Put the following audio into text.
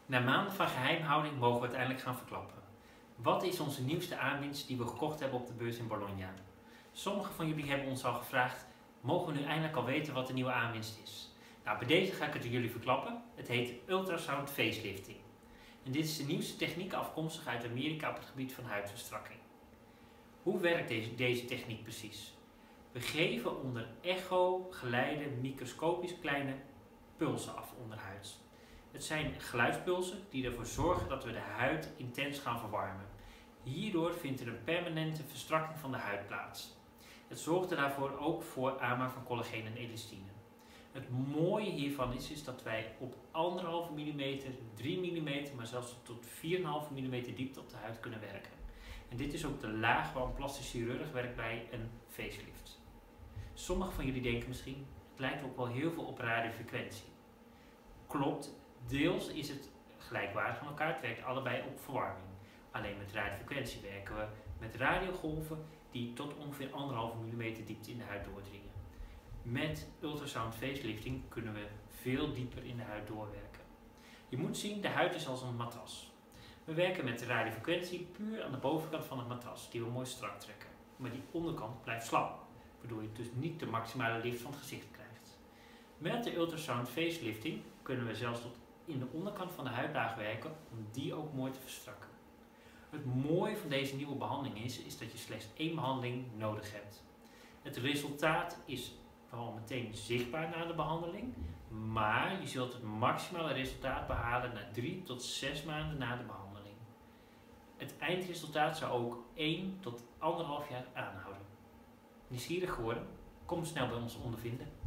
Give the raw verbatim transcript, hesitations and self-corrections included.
Na maanden van geheimhouding mogen we uiteindelijk gaan verklappen. Wat is onze nieuwste aanwinst die we gekocht hebben op de beurs in Bologna? Sommigen van jullie hebben ons al gevraagd, mogen we nu eindelijk al weten wat de nieuwe aanwinst is? Nou, bij deze ga ik het jullie verklappen. Het heet ultrasound facelifting. En dit is de nieuwste techniek afkomstig uit Amerika op het gebied van huidverstrakking. Hoe werkt deze, deze techniek precies? We geven onder echo geleide microscopisch kleine pulsen af onderhuids. Het zijn geluidspulsen die ervoor zorgen dat we de huid intens gaan verwarmen. Hierdoor vindt er een permanente verstrakking van de huid plaats. Het zorgt er daarvoor ook voor aanmaak van collageen en elastine. Het mooie hiervan is, is dat wij op anderhalve millimeter, drie millimeter, maar zelfs tot vier komma vijf millimeter diepte op de huid kunnen werken. En dit is ook de laag waar een plastisch chirurg werkt bij een facelift. Sommigen van jullie denken misschien, het lijkt ook wel heel veel op radiofrequentie. Klopt, deels is het gelijkwaardig aan elkaar, het werkt allebei op verwarming. Alleen met radiofrequentie werken we met radiogolven die tot ongeveer anderhalve millimeter diepte in de huid doordringen. Met ultrasound facelifting kunnen we veel dieper in de huid doorwerken. Je moet zien, de huid is als een matras. We werken met de radiofrequentie puur aan de bovenkant van het matras, die we mooi strak trekken. Maar die onderkant blijft slap, waardoor je dus niet de maximale lift van het gezicht krijgt. Met de ultrasound facelifting kunnen we zelfs tot in de onderkant van de huidlaag werken om die ook mooi te verstrakken. Het mooie van deze nieuwe behandeling is, is dat je slechts één behandeling nodig hebt. Het resultaat is wel meteen zichtbaar na de behandeling, maar je zult het maximale resultaat behalen na drie tot zes maanden na de behandeling. Het eindresultaat zou ook één tot anderhalf jaar aanhouden. Nieuwsgierig geworden? Kom snel bij ons ondervinden.